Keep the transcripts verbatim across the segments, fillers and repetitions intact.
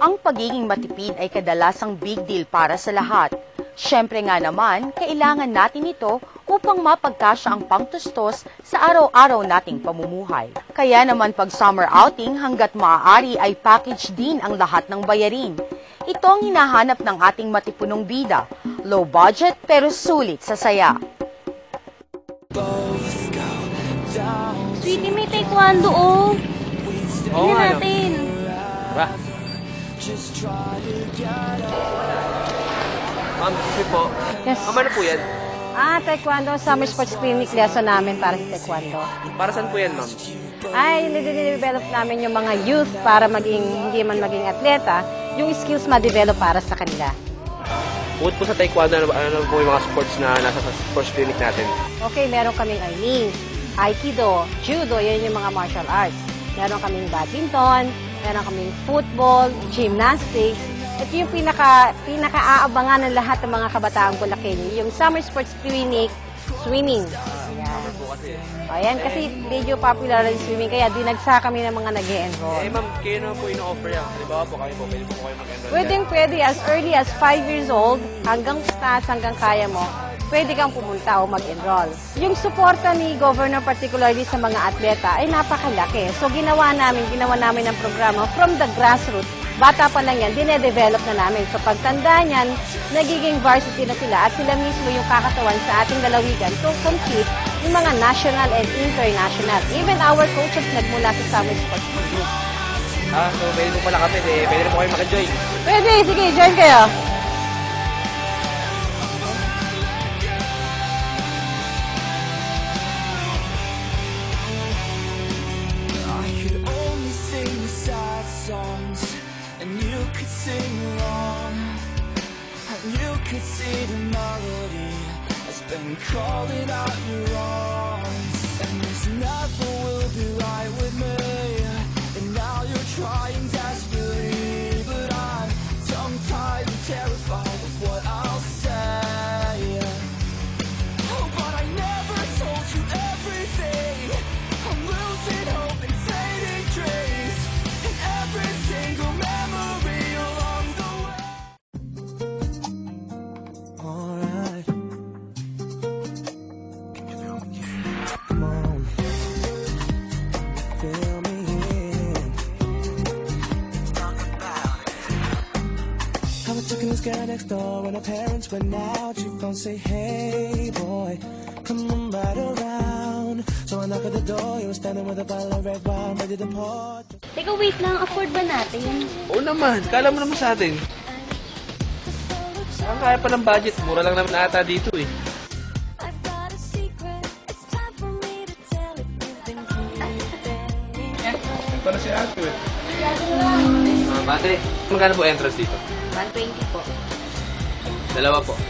Ang pagiging matipid ay kadalasang big deal para sa lahat. Siyempre nga naman, kailangan natin ito upang mapagkasya ang pangtustos sa araw-araw nating pamumuhay. Kaya naman pag summer outing hanggat maaari ay package din ang lahat ng bayarin. Ito ang hinahanap ng ating matipunong bida. Low budget pero sulit sa saya. Sweetie, may taekwondo oh. Oo Hindi nga, no? natin. Tara. Ma'am, kasi po. Yes. Ma'am, ano po yan? Ah, taekwondo. Summer sports clinic lesson namin para sa taekwondo. Para saan po yan, ma'am? Ay, nide-develop namin yung mga youth para maging, hindi man maging atleta, yung skills ma-develop para sa kanila. Bukod po sa taekwondo, ano, ano po yung mga sports na nasa sa sports clinic natin? Okay, meron kaming arnis, aikido, judo, yan yung mga martial arts. Meron kaming badminton, meron kaming football, gymnastics. Ito yung pinaka, pinaka-aabangan ng lahat ng mga kabataang Bulakenyo, yung summer sports clinic, swimming. Ayan. Ayan, kasi medyo popular yung swimming, kaya dinagsa kami ng mga nag-e-enroll. Eh, ma'am, kayo naman po ino-offer yan. Halimbawa po kayo po, pwede po kayo mag-enroll. Pwedeng pwede, as early as five years old, hanggang taas, hanggang kaya mo, pwede kang pumunta o mag-enroll. Yung suporta ni Governor, particularly sa mga atleta, ay napakalaki. So, ginawa namin, ginawa namin ang programa from the grassroots. Bata pa lang yan, dine-develop na namin. So, pagtanda niyan, nagiging varsity na sila at sila mismo yung kakatawan sa ating lalawigan to compete yung mga national and international. Even our coaches nagmula sa Summer Sports Group. Ah, so pwede po pala kami, eh, pwede rin po kayo maka-join. Pwede, sige, join kayo. Sing along, and you could see the melody has been calling out your wrongs, and there's nothing will be right with me, and now you're trying desperately, but I'm tongue-tied and terrified of what I'll say. Oh, but I never told you everything. I'm losing hope and fading dreams, and every single memory. Girl next door when her parents went out, she phone say, hey boy, come on right around. So I knock at the door, you were standing with a bottle of red wine ready to pour. Teka, wait lang. Afford ba natin? Oo naman, kala mo naman sa atin. Ang kaya pa ng budget, mura lang naman ata dito eh. Para si Ato eh. Mga bate, magkano po entrance dito? one twenty po. Dalawa po.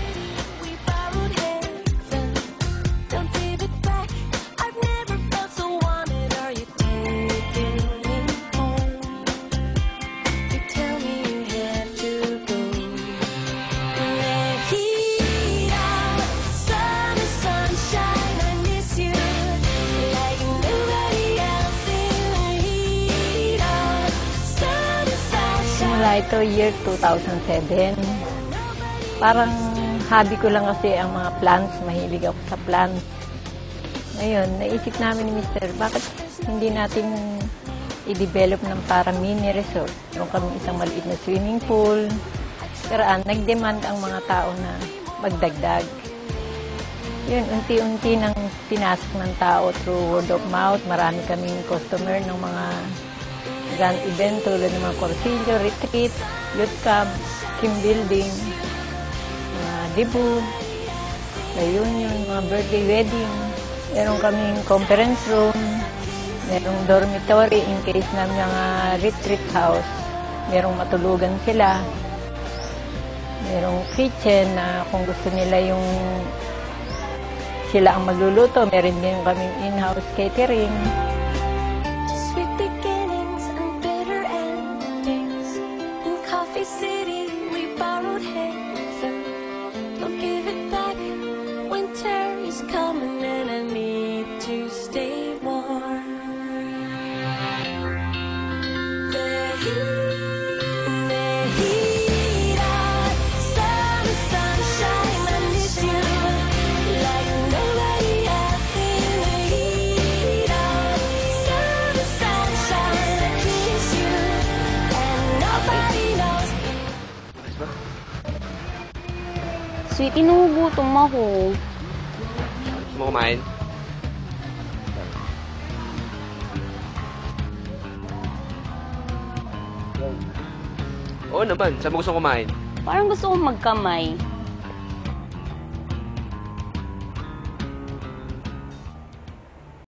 Ito year two thousand seven. Parang hobby ko lang kasi ang mga plants. Mahilig ako sa plants. Ngayon, naisip namin ni Mister bakit hindi natin i-develop ng para mini resort. Meron kami isang maliit na swimming pool. Pero ah, nag-demand ang mga tao na magdagdag. Yun, unti-unti nang pinasok ng tao through word of mouth. Marami kaming customer ng mga grand event tulad ng mga Corsillo, retreat, youth camp, team building, mga debut, reunion, mga birthday wedding. Meron kaming conference room, merong dormitory in case na mga retreat house. Merong matulugan sila. Merong kitchen na kung gusto nila yung sila ang magluluto, meron din kaming in-house catering. Sweetie, nagugutom ako. Gusto mo kumain? Oo naman. Saan mo gusto kumain? Parang gusto kong magkamay.